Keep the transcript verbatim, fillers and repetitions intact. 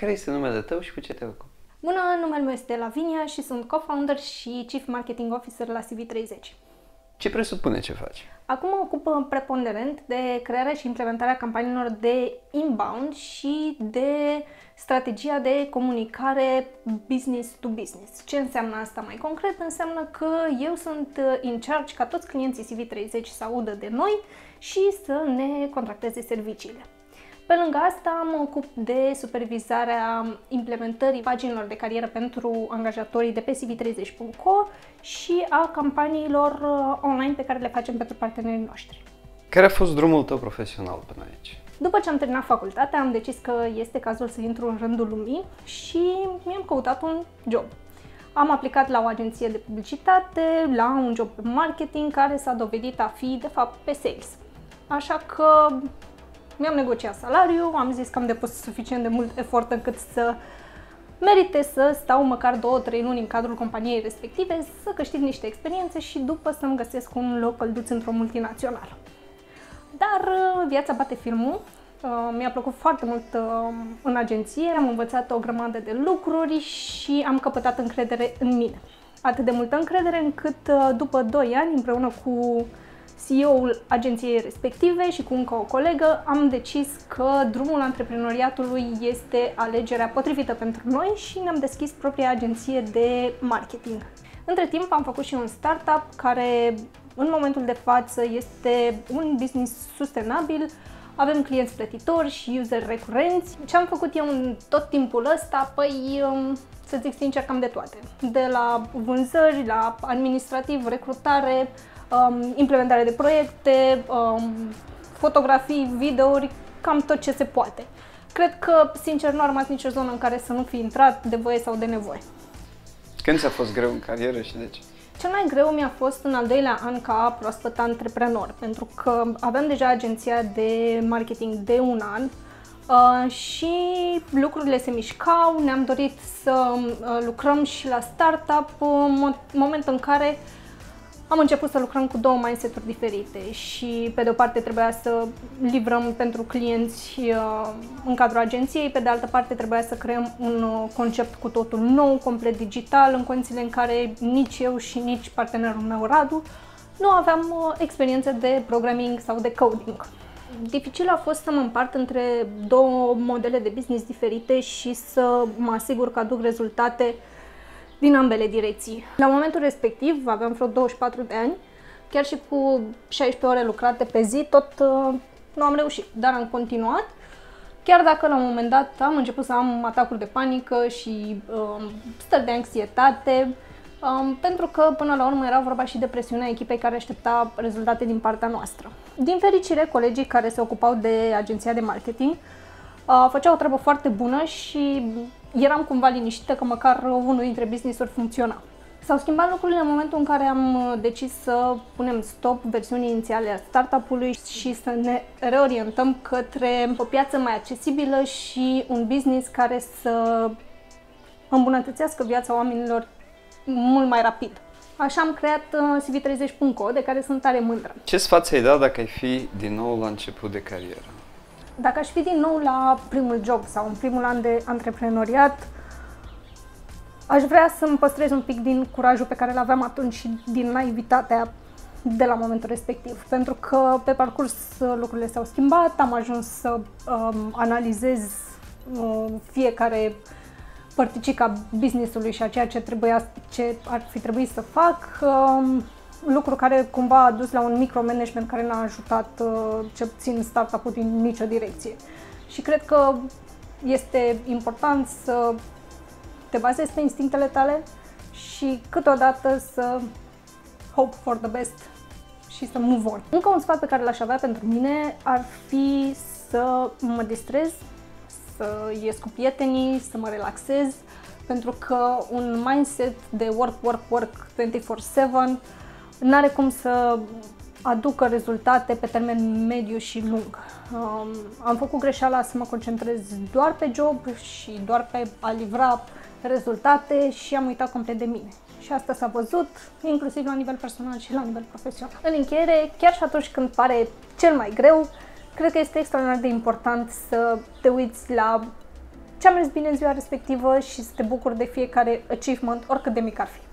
Care este numele tău și cu ce te ocupi? Bună, numele meu este Lavinia și sunt co-founder și Chief Marketing Officer la C V treizeci. Ce presupune ce faci? Acum mă ocup preponderent de crearea și implementarea campaniilor de inbound și de strategia de comunicare business to business. Ce înseamnă asta mai concret? Înseamnă că eu sunt in charge ca toți clienții C V treizeci să audă de noi și să ne contracteze serviciile. Pe lângă asta mă ocup de supervizarea implementării paginilor de carieră pentru angajatorii de pe C V treizeci punct co și a campaniilor online pe care le facem pentru partenerii noștri. Care a fost drumul tău profesional până aici? După ce am terminat facultatea, am decis că este cazul să intru în rândul lumii și mi-am căutat un job. Am aplicat la o agenție de publicitate, la un job pe marketing care s-a dovedit a fi, de fapt, pe sales. Așa că mi-am negociat salariul, am zis că am depus suficient de mult efort încât să merite să stau măcar două trei luni în cadrul companiei respective, să câștig niște experiențe și după să-mi găsesc un loc călduț într-o multinațională. Dar viața bate filmul, mi-a plăcut foarte mult în agenție, am învățat o grămadă de lucruri și am căpătat încredere în mine. Atât de multă încredere încât după doi ani, împreună cu C E O-ul agenției respective și cu încă o colegă, am decis că drumul antreprenoriatului este alegerea potrivită pentru noi și ne-am deschis propria agenție de marketing. Între timp am făcut și un startup care în momentul de față este un business sustenabil, avem clienți plătitori și user recurenți. Ce am făcut eu în tot timpul ăsta? Păi, să zic sincer, cam de toate. De la vânzări, la administrativ, recrutare, implementare de proiecte, fotografii, videouri, cam tot ce se poate. Cred că, sincer, nu a rămas nicio zonă în care să nu fi intrat de voie sau de nevoie. Când ți-a fost greu în carieră și de ce? Cel mai greu mi-a fost în al doilea an ca proaspăt antreprenor, pentru că aveam deja agenția de marketing de un an uh, și lucrurile se mișcau, ne-am dorit să uh, lucrăm și la startup, uh, moment în care am început să lucrăm cu două mindset-uri diferite și pe de o parte trebuia să livrăm pentru clienți uh, în cadrul agenției, pe de altă parte trebuia să creăm un uh, concept cu totul nou, complet digital, în condițiile în care nici eu și nici partenerul meu, Radu, nu aveam uh, experiență de programming sau de coding. Dificil a fost să mă împart între două modele de business diferite și să mă asigur că aduc rezultate din ambele direcții. La momentul respectiv, aveam vreo douăzeci și patru de ani, chiar și cu șaisprezece ore lucrate pe zi, tot uh, nu am reușit, dar am continuat, chiar dacă la un moment dat am început să am atacuri de panică și uh, stări de anxietate, uh, pentru că până la urmă era vorba și de presiunea echipei care aștepta rezultate din partea noastră. Din fericire, colegii care se ocupau de agenția de marketing uh, făceau o treabă foarte bună și eram cumva liniștită că măcar unul dintre business-uri funcționa. S-au schimbat lucrurile în momentul în care am decis să punem stop versiunii inițiale a startup-ului și să ne reorientăm către o piață mai accesibilă și un business care să îmbunătățească viața oamenilor mult mai rapid. Așa am creat C V treizeci punct co, de care sunt tare mândră. Ce sfat ți-ai dat dacă ai fi din nou la început de carieră? Dacă aș fi din nou la primul job sau în primul an de antreprenoriat, aș vrea să-mi păstrez un pic din curajul pe care îl aveam atunci și din naivitatea de la momentul respectiv. Pentru că pe parcurs lucrurile s-au schimbat, am ajuns să um, analizez uh, fiecare părticica business-ului și a ceea ce, trebuia, ce ar fi trebuit să fac. Um, lucru care cumva a dus la un micromanagement care n-a ajutat uh, cel puțin startup-ul din nicio direcție. Și cred că este important să te bazezi pe instinctele tale și câteodată să hope for the best și să move on. Încă un sfat pe care l-aș avea pentru mine ar fi să mă distrez, să ies cu prietenii, să mă relaxez, pentru că un mindset de work, work, work douăzeci și patru șapte n-are cum să aducă rezultate pe termen mediu și lung. Um, am făcut greșeala să mă concentrez doar pe job și doar pe a livra rezultate și am uitat complet de mine. Și asta s-a văzut inclusiv la nivel personal și la nivel profesional. În încheiere, chiar și atunci când pare cel mai greu, cred că este extraordinar de important să te uiți la ți-a mers bine în ziua respectivă și să te bucuri de fiecare achievement, oricât de mic ar fi.